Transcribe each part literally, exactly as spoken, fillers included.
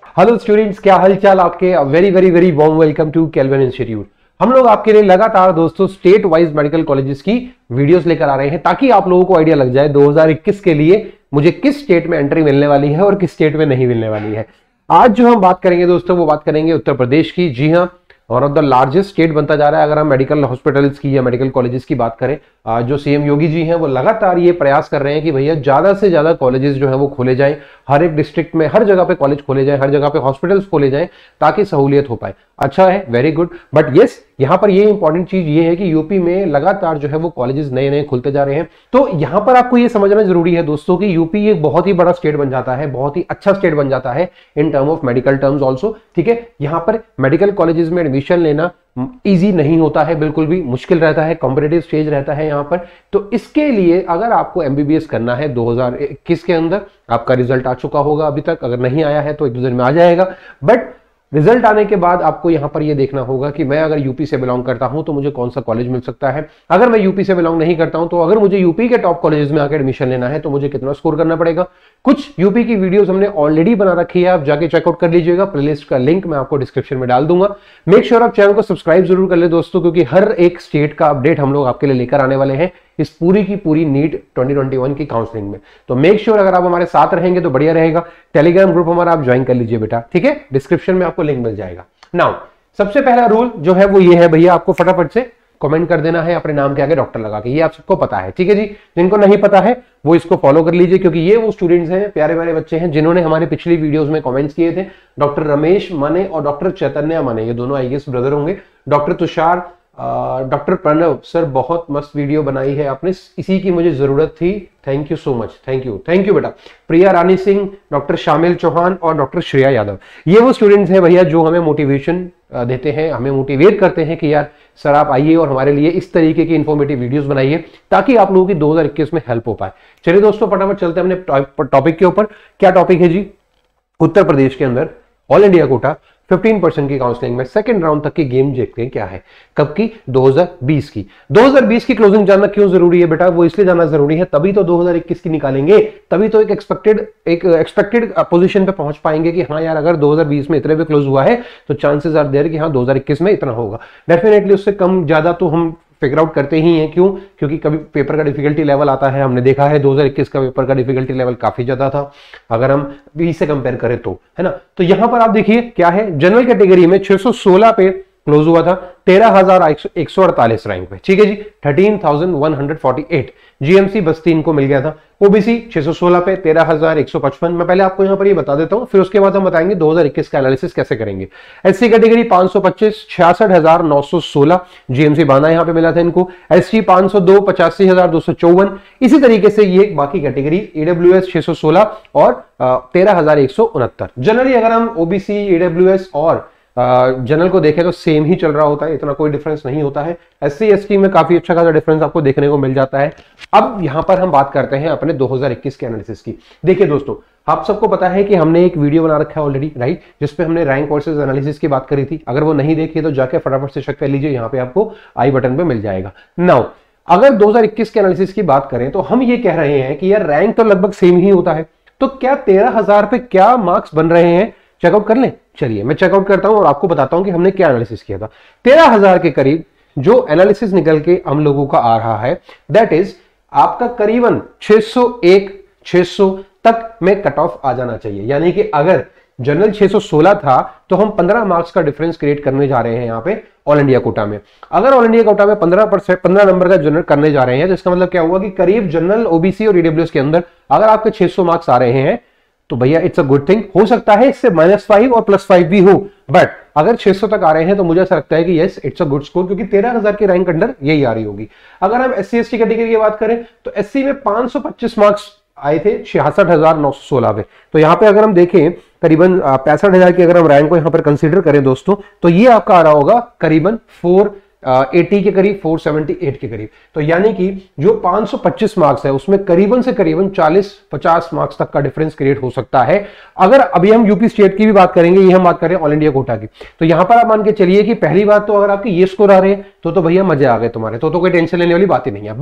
Hello students, क्या हालचाल आपके। Very very very warm welcome to Kelvin institute. हम लोग आपके लिए लगातार दोस्तों स्टेट वाइज मेडिकल कॉलेजेस की वीडियोस लेकर आ रहे हैं ताकि आप लोगों को आइडिया लग जाए दो हज़ार इक्कीस के लिए मुझे किस स्टेट में एंट्री मिलने वाली है और किस स्टेट में नहीं मिलने वाली है। आज जो हम बात करेंगे दोस्तों वो बात करेंगे उत्तर प्रदेश की। जी हाँ, one of the largest state बनता जा रहा है। अगर हम मेडिकल हॉस्पिटल्स की या मेडिकल कॉलेजेस की बात करें, जो सीएम योगी जी हैं वो लगातार ये प्रयास कर रहे हैं कि भैया ज्यादा से ज्यादा कॉलेजेस जो है वो खोले जाएं, हर एक डिस्ट्रिक्ट में हर जगह पे कॉलेज खोले जाएं, हर जगह पे हॉस्पिटल्स खोले जाएं ताकि सहूलियत हो पाए। अच्छा है, वेरी गुड। बट यस, यहाँ पर ये इंपॉर्टेंट चीज ये है कि यूपी में लगातार जो है वो कॉलेजेस नए नए खुलते जा रहे हैं। तो यहाँ पर आपको ये समझना जरूरी है दोस्तों कि यूपी एक बहुत ही बड़ा स्टेट बन जाता है, बहुत ही अच्छा स्टेट बन जाता है in term of medical terms also. ठीक है, यहाँ पर मेडिकल कॉलेजेस में एडमिशन लेना इजी नहीं होता है, बिल्कुल भी मुश्किल रहता है, कॉम्पिटिटिव स्टेज रहता है यहाँ पर। तो इसके लिए अगर आपको एमबीबीएस करना है दो हज़ार इक्कीस के अंदर, आपका रिजल्ट आ चुका होगा अभी तक, अगर नहीं आया है तो एक दो दिन में आ जाएगा। बट रिजल्ट आने के बाद आपको यहां पर यह देखना होगा कि मैं अगर यूपी से बिलोंग करता हूं तो मुझे कौन सा कॉलेज मिल सकता है। अगर मैं यूपी से बिलोंग नहीं करता हूं तो अगर मुझे यूपी के टॉप कॉलेजेस में आकर एडमिशन लेना है तो मुझे कितना स्कोर करना पड़ेगा। कुछ यूपी की वीडियोस हमने ऑलरेडी बना रखी है, आप जाके चेकआउट कर लीजिएगा। प्लेलिस्ट का लिंक मैं आपको डिस्क्रिप्शन में डाल दूंगा। मेक श्योर आप चैनल को सब्सक्राइब जरूर कर ले दोस्तों, क्योंकि हर एक स्टेट का अपडेट हम लोग आपके लिए लेकर आने वाले हैं इस पूरी की पूरी नीट ट्वेंटी ट्वेंटी वन की काउंसलिंग में। तो मेक श्योर अगर आप हमारे साथ रहेंगे तो बढ़िया रहेगा। टेलीग्राम ग्रुप हमारा आप ज्वाइन कर लीजिए बेटा, ठीक है, डिस्क्रिप्शन में आपको लिंक मिल जाएगा। नाउ सबसे पहला रूल जो है वो ये है भैया, आपको फटाफट से कमेंट कर देना है अपने नाम के आगे डॉक्टर लगा के। ये आप सबको पता है, ठीक है जी। जिनको नहीं पता है वो इसको फॉलो कर लीजिए, क्योंकि ये वो स्टूडेंट्स हैं, प्यारे प्यारे बच्चे हैं जिन्होंने हमारे पिछली वीडियोस में कमेंट्स किए थे। डॉक्टर रमेश माने और डॉक्टर चैतन्य माने, ये दोनों आई गेस ब्रदर होंगे। Doctor Tushar, doctor Pranav sir, बहुत मस्त वीडियो बनाई है आपने, इसी की मुझे जरूरत थी, thank you so much, thank you thank you बेटा। प्रिया रानी सिंह, डॉक्टर शामिल चौहान और डॉक्टर श्रेया यादव, ये वो स्टूडेंट्स हैं भैया जो हमें मोटिवेशन देते हैं, हमें मोटिवेट करते हैं कि यार सर आप आइए और हमारे लिए इस तरीके की इंफॉर्मेटिव वीडियोस बनाइए ताकि आप लोगों की दो हज़ार इक्कीस में हेल्प हो पाए। चलिए दोस्तों फटाफट चलते हैं अपने टॉपिक के ऊपर। क्या टॉपिक है जी? उत्तर प्रदेश के अंदर ऑल इंडिया कोटा पंद्रह परसेंट की काउंसलिंग में सेकंड राउंड तक की गेम देखते हैं क्या है, कब की? दो हज़ार बीस की। दो हज़ार बीस की क्लोजिंग जानना क्यों जरूरी है बेटा? वो इसलिए जानना जरूरी है, तभी तो दो हज़ार इक्कीस की निकालेंगे, तभी तो एक एक्सपेक्टेड एक एक्सपेक्टेड पोजीशन पे पहुंच पाएंगे कि हाँ यार अगर दो हज़ार बीस में इतने पे क्लोज हुआ है तो चांसेस आर देयर कि हाँ दो हज़ार इक्कीस में इतना होगा। डेफिनेटली उससे कम ज्यादा तो हम फिगर आउट करते ही हैं। क्यों? क्योंकि कभी पेपर का डिफिकल्टी लेवल आता है, हमने देखा है दो हज़ार इक्कीस का पेपर का डिफिकल्टी लेवल काफी ज्यादा था अगर हम बीस से कंपेयर करें तो, है ना। तो यहां पर आप देखिए क्या है, जनरल कैटेगरी में छह सौ सोलह पे क्लोज हुआ था, तेरह हजार एक सौ अड़तालीस रैंक पे, ठीक है जी, तेरह हज़ार एक सौ अड़तालीस। जीएमसी बस्ती इनको मिल गया था। ओबीसी छह सौ सोलह पे तेरह हज़ार एक सौ पचपन। मैं पहले आपको यहां पर ये बता देता हूं, फिर उसके बाद हम बताएंगे दो हज़ार इक्कीस का एनालिसिस कैसे करेंगे। एससी कैटेगरी पांच सौ पच्चीस, छियासठ हजार नौ सौ सोलह, जीएमसी बाना यहां पे मिला था इनको। एसटी पांच सौ दो, पचासी हजार दो सौ चौवन। इसी तरीके से ये बाकी कैटेगरी ईडब्ल्यूएस छह सौ सोलह और तेरह हजार एक सौ उनहत्तर। जनरली अगर हम ओबीसी, ईडब्ल्यूएस और जनरल uh, को देखें तो सेम ही चल रहा होता है, इतना कोई डिफरेंस नहीं होता है। एससी एसटी में काफी अच्छा खासा डिफरेंस आपको देखने को मिल जाता है। अब यहां पर हम बात करते हैं अपने दो हज़ार इक्कीस के एनालिसिस की। देखिए दोस्तों, आप सबको पता है कि हमने एक वीडियो बना रखा है ऑलरेडी, राइट, जिसपे हमने रैंक वर्सेस एनालिसिस की बात करी थी। अगर वो नहीं देखी तो जाके फटाफट से चेक कर लीजिए, यहाँ पे आपको आई बटन पे मिल जाएगा। नाउ अगर दो हज़ार इक्कीस के एनालिसिस की बात करें तो हम ये कह रहे हैं कि यार रैंक तो लगभग सेम ही होता है, तो क्या तेरह हजार पे क्या मार्क्स बन रहे हैं, चेकआउट कर लें। चलिए मैं चेकआउट करता हूं और आपको बताता हूं कि हमने क्या एनालिसिस किया था। तेरह हजार के करीब जो एनालिसिस निकल के हम लोगों का आ रहा है, दैट इज आपका करीबन छह सौ एक छह सौ तक में कट ऑफ आ जाना चाहिए। यानी कि अगर जनरल छह सौ सोलह था तो हम पंद्रह मार्क्स का डिफरेंस क्रिएट करने जा रहे हैं यहाँ पे ऑल इंडिया कोटा में। अगर ऑल इंडिया कोटा में पंद्रह परसेंट पंद्रह नंबर का जनरल करने जा रहे हैं, जिसका मतलब क्या हुआ कि करीब जनरल, ओबीसी और ईडब्ल्यूएस के अंदर अगर आपके छह सौ मार्क्स आ रहे हैं तो भैया इट्स अ गुड थिंग। हो सकता है इससे माइनस फाइव और प्लस फाइव भी हो, बट अगर छह सौ तक आ रहे हैं तो मुझे ऐसा लगता है कि yes it's a good score, क्योंकि तेरह हजार की रैंक अंडर यही आ रही होगी। अगर हम एससी एसटी कैटेगरी की बात करें तो एससी में पांच सौ पच्चीस मार्क्स आए थे छियासठ हजार नौ सौ सोलह पे। तो यहाँ पे अगर हम देखें करीबन पैंसठ हजार की अगर हम रैंक को यहाँ पर कंसीडर करें दोस्तों, तो ये आपका आ रहा होगा करीबन फोर अस्सी के करीब, चार सौ अठहत्तर के करीब। तो यानी कि जो पांच सौ पच्चीस मार्क्स है उसमें करीबन से करीबन चालीस पचास मार्क्स तक का डिफरेंस क्रिएट हो सकता है। अगर अभी हम यूपी स्टेट की भी बात करेंगे, ये हम बात करें ऑल इंडिया कोटा की, तो यहां पर आप मान के चलिए कि पहली बात तो अगर आपकी ये स्कोर आ रहे हैं तो तो भैया मजे आ गए तुम्हारे, तो तो कोई टेंशन लेने वाली बात ही नहीं है। बट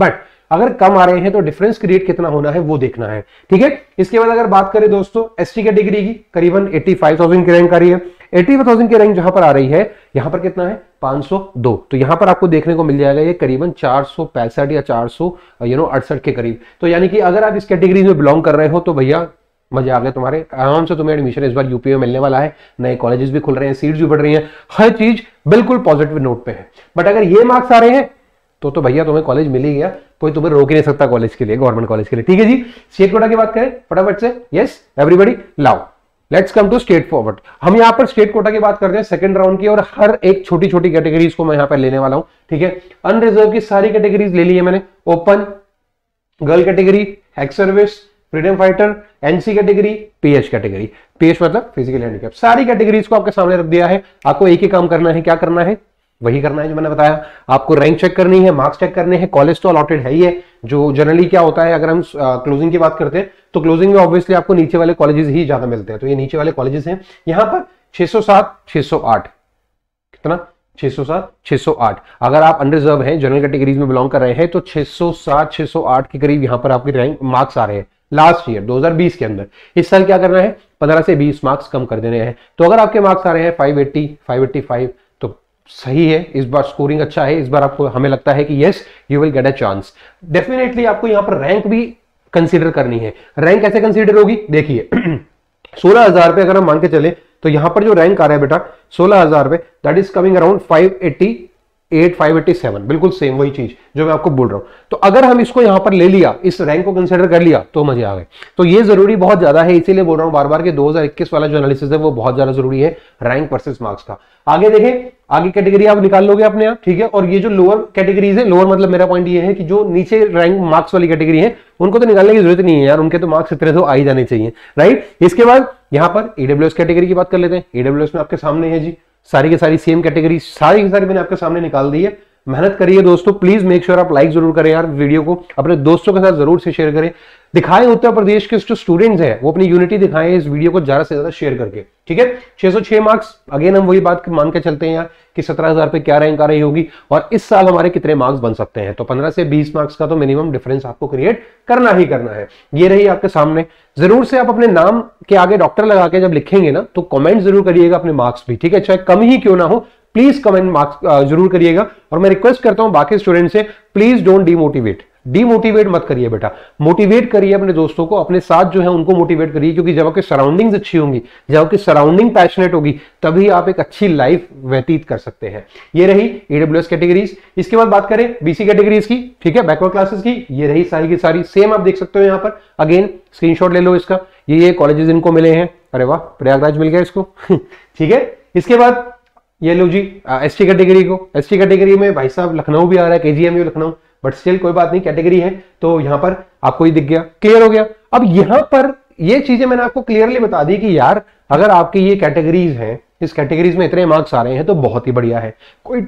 अगर कम आ रहे हैं तो डिफरेंस क्रिएट कितना होना है वो देखना है, ठीक है। इसके बाद अगर बात करें दोस्तों एसटी कैटेगरी की, करीबन पचासी हज़ार की रैंक आ रही है। पचासी हज़ार की रैंक जहां पर आ रही है, यहां पर कितना है पाँच सौ दो, तो यहां पर आपको देखने को मिल जाएगा ये करीबन चार सौ पैंसठ या चार सौ यू नो अड़सठ के करीब। तो यानी कि अगर आप इस कैटेगरी में बिलोंग कर रहे हो तो भैया मजे आ गए तुम्हारे, आराम से तुम्हें एडमिशन इस बार यूपी में मिलने वाला है, नए कॉलेजेस भी खुल रहे हैं, सीट्स भी बढ़ रही हैं, हर चीज बिल्कुल पॉजिटिव नोट पे है। बट अगर ये मार्क्स आ रहे हैं तो तो भैया तुम्हें कॉलेज मिल ही गया, कोई तुम्हें रोक ही नहीं सकता कॉलेज के लिए, गवर्नमेंट कॉलेज के लिए, ठीक है जी। स्टेट कोटा की बात करें फटाफट से, यस एवरीबॉडी लाओ let's come to straightforward. हम यहाँ पर स्टेट कोटा की बात करते हैं सेकंड राउंड की, और हर एक छोटी छोटी कैटेगरीज को मैं यहाँ पर लेने वाला हूं, ठीक है। अनरिजर्व की सारी कैटेगरीज ले ली है मैंने, open, girl category, ex service, freedom fighter, NC category, PH category, PH मतलब फिजिकल हैंडीकैप, सारी कैटेगरीज को आपके सामने रख दिया है। आपको एक ही काम करना है, क्या करना है वही करना है जो मैंने बताया। आपको रैंक चेक करनी है, मार्क्स चेक करने हैं, कॉलेज तो अलॉटेड है ही है। जो जनरली क्या होता है, अगर हम क्लोजिंग की बात करते हैं तो क्लोजिंग में ऑब्वियसली आपको नीचे वाले कॉलेजेस ही ज्यादा मिलते हैं, तो ये नीचे वाले कॉलेजेस हैं। यहाँ पर छह सौ सात, छह सौ आठ, कितना छह सौ सात, छह सौ आठ। अगर आप अनरिजर्व हैं, जनरल कैटेगरीज में बिलोंग कर रहे हैं तो छह सौ सात, छह सौ आठ के करीब यहाँ पर आपकी रैंक मार्क्स आ रहे हैं लास्ट ईयर दो हज़ार बीस के अंदर। इस साल क्या करना है, पंद्रह से बीस मार्क्स कम कर देने हैं। तो अगर आपके मार्क्स आ रहे हैं पाँच सौ अस्सी, पाँच सौ पचासी तो सही है, इस बार स्कोरिंग अच्छा है, इस बार आपको हमें लगता है कि yes you will get a chance. Definitely आपको यहाँ पर रैंक भी कंसीडर करनी है। रैंक कैसे कंसीडर होगी, देखिए सोलह हजार पे अगर हम मान के चले तो यहां पर जो रैंक आ रहा है बेटा सोलह हजार पे, that is coming around five eighty eight, five eighty seven, बिल्कुल सेम वही चीज जो मैं आपको बोल रहा हूं। तो अगर हम इसको यहां पर ले लिया, इस रैंक को कंसीडर कर लिया तो मजे आ गए। तो ये जरूरी बहुत ज्यादा है, इसीलिए बोल रहा हूं बार बार कि दो हज़ार इक्कीस वाला जो एनालिसिस है वो बहुत ज्यादा जरूरी है, रैंक वर्सेस मार्क्स का। आगे देखें, आगे कैटेगरी आप निकाल लोगे अपने आप, ठीक है। और ये जो लोअर कैटेगरीज है, लोअर मतलब मेरा पॉइंट ये है कि जो नीचे रैंक मार्क्स वाली कैटेगरी है उनको तो निकालने की जरूरत नहीं है यार, उनके तो मार्क्स इतने तो आ ही जाने चाहिए, राइट। इसके बाद यहां पर ईडब्ल्यूएस कैटेगरी की बात कर लेते हैं। ईडब्ल्यूएस में आपके सामने है जी सारी की सारी सेम कैटेगरी, सारी की सारी मैंने आपके सामने निकाल दी है। मेहनत करिए दोस्तों, प्लीज मेक श्योर आप लाइक जरूर करें यार, वीडियो को अपने दोस्तों के साथ जरूर से शेयर करें। दिखाएं उत्तर प्रदेश के जो स्टूडेंट्स हैं वो अपनी यूनिटी दिखाएं इस वीडियो को ज्यादा से ज्यादा शेयर करके, ठीक है। छह सौ छह मार्क्स, अगेन हम वही बात मान के चलते हैं यार कि सत्रह हजार पे क्या रैंक आ रही होगी और इस साल हमारे कितने मार्क्स बन सकते हैं। तो पंद्रह से बीस मार्क्स का तो मिनिमम डिफरेंस आपको क्रिएट करना ही करना है। ये रही आपके सामने, जरूर से आप अपने नाम के आगे डॉक्टर लगा के जब लिखेंगे ना तो कमेंट जरूर करिएगा अपने मार्क्स भी, ठीक है, चाहे कम ही क्यों ना हो, प्लीज कमेंट मार्क्स जरूर करिएगा। और मैं रिक्वेस्ट करता हूं बाकी स्टूडेंट से, प्लीज डोंट डीमोटिवेट, डीमोटिवेट मत करिए बेटा, मोटिवेट करिए अपने दोस्तों को, अपने साथ जो है उनको मोटिवेट करिए, क्योंकि जब आपकी सराउंडिंग्स अच्छी होंगी, जब आपकी सराउंडिंग पैशनेट होगी, तभी आप एक अच्छी लाइफ व्यतीत कर सकते हैं। ये रही ईडब्ल्यूएस कैटेगरीज। इसके बाद बात करें बीसी कैटेगरीज की, ठीक है, बैकवर्ड क्लासेस की। ये रही सारी की सारी सेम आप देख सकते हो यहाँ पर, अगेन स्क्रीनशॉट ले लो इसका। ये ये कॉलेजेस इनको मिले हैं, अरे वाह प्रयागराज मिल गया इसको ठीक है। इसके बाद ये लो जी एसटी कैटेगरी को, एसटी कैटेगरी में भाई साहब लखनऊ भी आ रहा है, केजीएमयू लखनऊ, बट स्टिल कोई बात नहीं, कैटेगरी है तो यहां पर आपको ही दिख गया, क्लियर हो गया। अब यहां पर ये चीजें मैंने आपको क्लियरली बता दी कि यार अगर आपकी ये कैटेगरीज हैं, इस कैटेगरीज में इतने मार्क्स आ रहे हैं तो बहुत ही बढ़िया है, कोई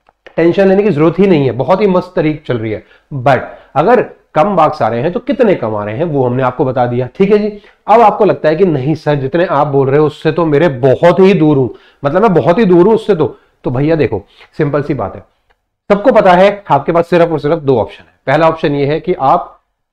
टेंशन लेने की जरूरत ही नहीं है, बहुत ही मस्त तरीके चल रही है। बट अगर कम मार्क्स आ रहे हैं तो कितने कम आ रहे हैं वो हमने आपको बता दिया, ठीक है जी। अब आपको लगता है कि नहीं सर जितने आप बोल रहे हो उससे तो मेरे बहुत ही दूर हूं, मतलब मैं बहुत ही दूर हूं उससे, तो तो भैया देखो सिंपल सी बात है, सबको पता है आपके पास सिर्फ और सिर्फ दो ऑप्शन है। पहला ऑप्शन ये है कि आप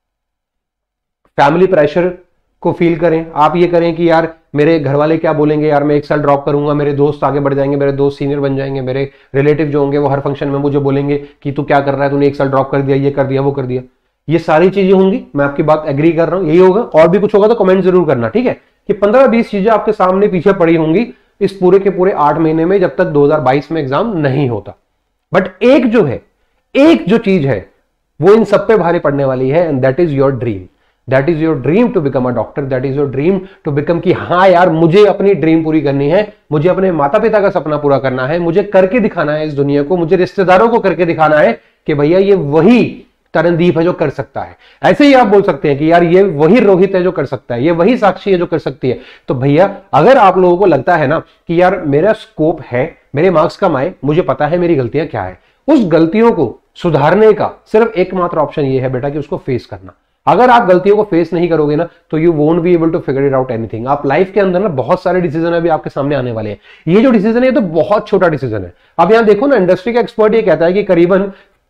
फैमिली प्रेशर को फील करें, आप ये करें कि यार मेरे घर वाले क्या बोलेंगे, यार मैं एक साल ड्रॉप करूंगा, मेरे दोस्त आगे बढ़ जाएंगे, मेरे दोस्त सीनियर बन जाएंगे, मेरे रिलेटिव जो होंगे वो हर फंक्शन में मुझे बोलेंगे कि तू क्या कर रहा है, तूने एक साल ड्रॉप कर दिया, ये कर दिया वो कर दिया। ये सारी चीजें होंगी, मैं आपकी बात एग्री कर रहा हूं, यही होगा। और भी कुछ होगा तो कमेंट जरूर करना, ठीक है। कि पंद्रह बीस चीजें आपके सामने पीछे पड़ी होंगी इस पूरे के पूरे आठ महीने में जब तक दो हज़ार बाईस में एग्जाम नहीं होता। बट एक जो है, एक जो चीज है वो इन सब पे भारी पड़ने वाली है, and that is your dream. That is your dream to become a doctor, that is your dream to become कि हाँ यार मुझे अपनी ड्रीम पूरी करनी है, मुझे अपने माता पिता का सपना पूरा करना है, मुझे करके दिखाना है इस दुनिया को, मुझे रिश्तेदारों को करके दिखाना है कि भैया ये वही तरनदीप है जो कर सकता है। ऐसे ही आप बोल सकते हैं कि यार ये वही रोहित है जो कर सकता है, ये वही साक्षी है जो कर सकती है। तो भैया अगर आप लोगों को लगता है ना कि यार मेरा स्कोप है, मेरे मार्क्स कम आए, मुझे पता है मेरी गलतियां क्या है, उस गलतियों को सुधारने का सिर्फ एकमात्र ऑप्शन ये है बेटा कि उसको फेस करना। अगर आप गलतियों को फेस नहीं करोगे ना तो you won't be able to figure it out anything. आप लाइफ के अंदर ना बहुत सारे डिसीजन अभी आपके सामने आने वाले हैं। ये जो डिसीजन है ये तो बहुत छोटा डिसीजन है। अब यहां देखो ना, इंडस्ट्री का एक्सपर्ट ये कहता है कि करीबन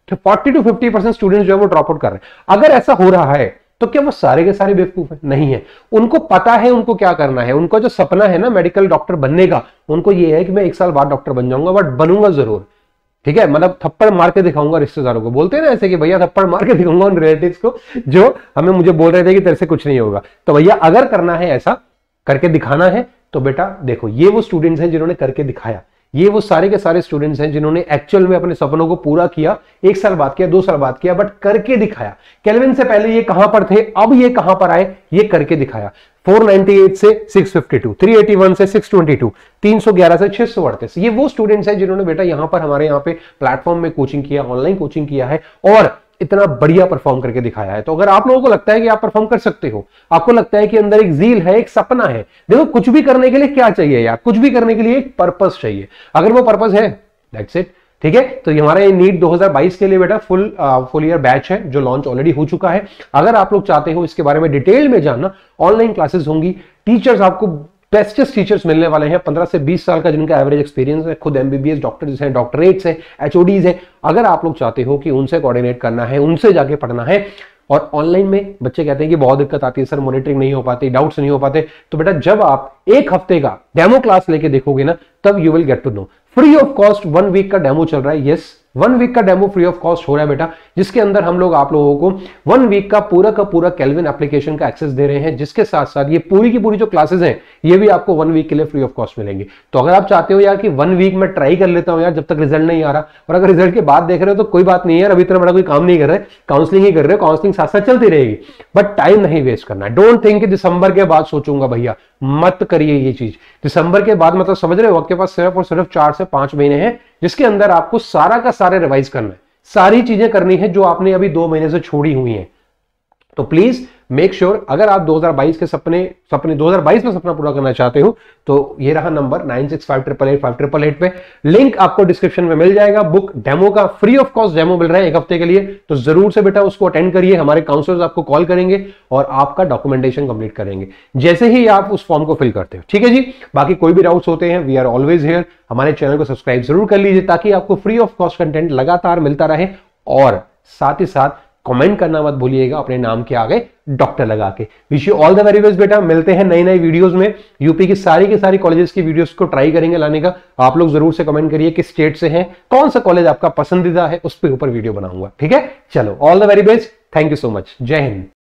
forty to fifty percent students जो है वो ड्रॉप आउट कर रहे हैं। अगर ऐसा हो रहा है तो क्या वो सारे के सारे बेवकूफ है? नहीं है। उनको पता है उनको क्या करना है। उनका जो सपना है ना मेडिकल डॉक्टर बनने का, उनको ये है कि मैं एक साल बाद डॉक्टर बन जाऊंगा, बट बनूंगा जरूर। ठीक है, मतलब थप्पड़ मार के दिखाऊंगा रिश्तेदारों को, बोलते हैं ना ऐसे कि भैया थप्पड़ मार के दिखाऊंगा उन रिलेटिव्स को जो हमें मुझे बोल रहे थे कि तेरे से कुछ नहीं होगा। तो भैया अगर करना है, ऐसा करके दिखाना है, तो बेटा देखो ये वो स्टूडेंट्स हैं जिन्होंने करके दिखाया। ये वो सारे के सारे स्टूडेंट्स हैं जिन्होंने एक्चुअल में अपने सपनों को पूरा किया, एक साल बाद किया, दो साल बाद किया, बट करके दिखाया। केल्विन से पहले ये कहां पर थे, अब ये कहां पर आए, ये करके दिखाया। फोर नाइंटी एट से six fifty two, three eighty one से सिक्स ट्वेंटी टू, तीन सौ ग्यारह से छह सौ अड़तीस। ये वो स्टूडेंट्स हैं जिन्होंने बेटा यहां पर हमारे यहाँ पे प्लेटफॉर्म में कोचिंग किया, ऑनलाइन कोचिंग किया है और इतना बढ़िया परफॉर्म करके दिखाया है। तो अगर आप लोगों को लगता है कि आप परफॉर्म कर सकते हो, आपको लगता है कि अंदर एक ज़ील है, एक सपना है, देखो कुछ भी करने के लिए क्या चाहिए यार, कुछ भी करने के लिए एक पर्पस चाहिए। अगर वो पर्पस है, दैट्स इट। ठीक है, तो हमारा ये नीट दो हज़ार बाईस के लिए बेटा फुल फुल ईयर बैच है जो लॉन्च ऑलरेडी हो चुका है। अगर आप लोग चाहते हो इसके बारे में डिटेल में जानना, ऑनलाइन क्लासेस होंगी, टीचर्स आपको बेस्टेस्ट टीचर्स मिलने वाले हैं, पंद्रह से बीस साल का जिनका एवरेज एक्सपीरियंस है, खुद एमबीबीएस डॉक्टर्स हैं, डॉक्टरेट्स हैं, एचओडीज हैं। अगर आप लोग चाहते हो कि उनसे कोऑर्डिनेट करना है, उनसे जाके पढ़ना है, और ऑनलाइन में बच्चे कहते हैं कि बहुत दिक्कत आती है सर, मॉनिटरिंग नहीं हो पाती, डाउट्स नहीं हो पाते, तो बेटा जब आप एक हफ्ते का डेमो क्लास लेके देखोगे ना, तब you will get to know. Free of cost one week का डेमो चल रहा है। यस, वन वीक का डेमो फ्री ऑफ कॉस्ट हो रहा है बेटा, जिसके अंदर हम लोग आप लोगों को वन वीक का पूरा का पूरा केल्विन एप्लीकेशन का एक्सेस दे रहे हैं, जिसके साथ साथ ये पूरी की पूरी जो क्लासेस हैं ये भी आपको वन वीक के लिए फ्री ऑफ कॉस्ट मिलेंगे। तो अगर आप चाहते हो यार कि वन वीक में ट्राई कर लेता हूं यार जब तक रिजल्ट नहीं आ रहा, और अगर रिजल्ट के बाद देख रहे हो तो कोई बात नहीं है यार, अभी इतना बड़ा कोई काम नहीं कर रहे, काउंसलिंग ही कर रहे हो, काउंसलिंग साथ साथ चलती रहेगी, बट टाइम नहीं वेस्ट करना। डोंट थिंक कि दिसंबर के बाद सोचूंगा, भैया मत करिए ये चीज। दिसंबर के बाद मतलब समझ रहे हो, आपके पास सिर्फ और सिर्फ चार से पांच महीने हैं जिसके अंदर आपको सारा का सारा रिवाइज करना है, सारी चीजें करनी है जो आपने अभी दो महीने से छोड़ी हुई हैं। तो प्लीज मेक श्योर, अगर आप दो हज़ार बाईस के सपने सपने दो हज़ार बाईस में सपना पूरा करना चाहते हो, तो ये रहा number nine six five triple eight five triple eight पे, लिंक आपको डिस्क्रिप्शन में मिल जाएगा। बुक डेमो का फ्री ऑफ कॉस्ट डेमो मिल रहा है एक हफ्ते के लिए, तो जरूर से बेटा उसको अटेंड करिए। हमारे काउंसलर्स आपको कॉल करेंगे और आपका डॉक्यूमेंटेशन कंप्लीट करेंगे जैसे ही आप उस फॉर्म को फिल करते हो। ठीक है जी, बाकी कोई भी डाउट्स होते हैं, वी आर ऑलवेज हियर। हमारे चैनल को सब्सक्राइब जरूर कर लीजिए ताकि आपको फ्री ऑफ कॉस्ट कंटेंट लगातार मिलता रहे, और साथ ही साथ कमेंट करना मत भूलिएगा अपने नाम के आगे डॉक्टर लगा के। Wish you all the very best बेटा, मिलते हैं नई नई वीडियोस में। यूपी की सारी की सारी कॉलेजेस की वीडियोस को ट्राई करेंगे लाने का। आप लोग जरूर से कमेंट करिए किस स्टेट से हैं, कौन सा कॉलेज आपका पसंदीदा है, उस पर ऊपर वीडियो बनाऊंगा। ठीक है, चलो all the very best, thank you so much, जय हिंद।